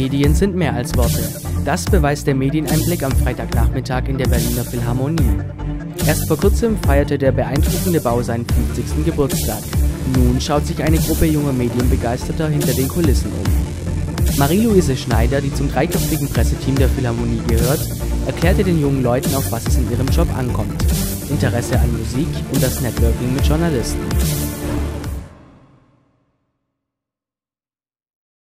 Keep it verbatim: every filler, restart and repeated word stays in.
Medien sind mehr als Worte. Das beweist der Medieneinblick am Freitagnachmittag in der Berliner Philharmonie. Erst vor kurzem feierte der beeindruckende Bau seinen fünfzigsten Geburtstag. Nun schaut sich eine Gruppe junger Medienbegeisterter hinter den Kulissen um. Marie-Louise Schneider, die zum dreiköpfigen Presseteam der Philharmonie gehört, erklärte den jungen Leuten, auf was es in ihrem Job ankommt: Interesse an Musik und das Networking mit Journalisten.